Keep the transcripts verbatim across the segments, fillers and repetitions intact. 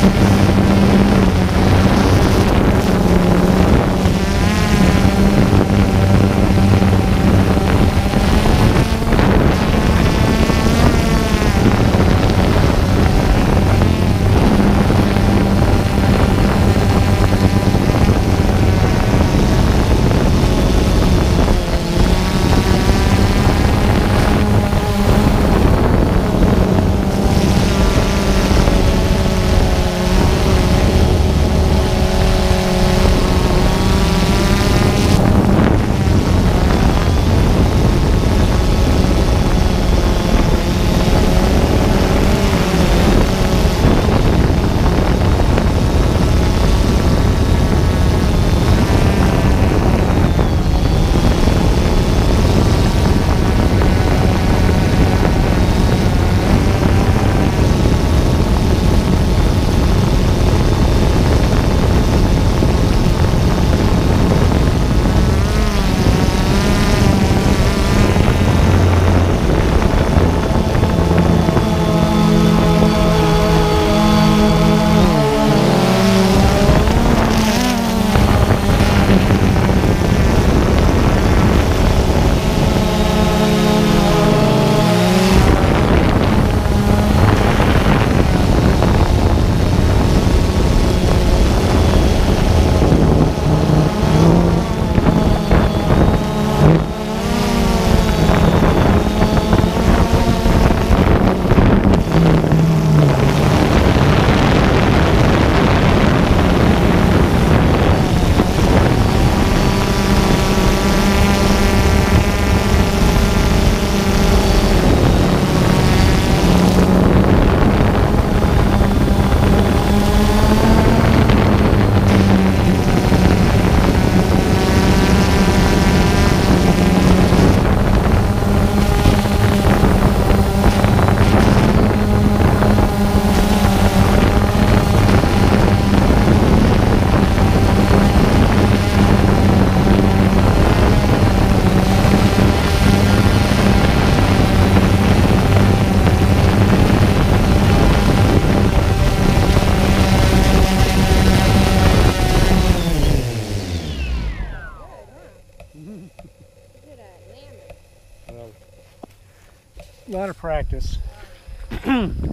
Well, a lot of practice. Are you going to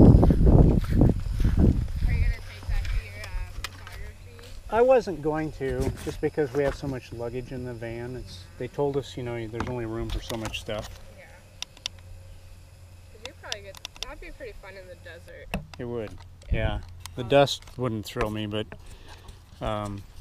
take that to your uh, photography? I wasn't going to, just because we have so much luggage in the van. It's they told us, you know, there's only room for so much stuff. Yeah. Cause you probably get that'd be pretty fun in the desert. It would, yeah. The dust wouldn't thrill me, but um,